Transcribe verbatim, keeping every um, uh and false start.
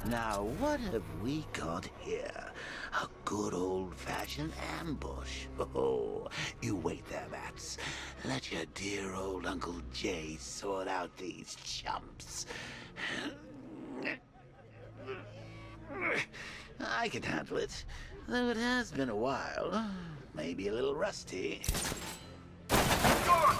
Now, what have we got here? A good old-fashioned ambush. Oh, you wait there, Bats. Let your dear old Uncle Jay sort out these chumps. I can handle it, though it has been a while. Maybe a little rusty. God!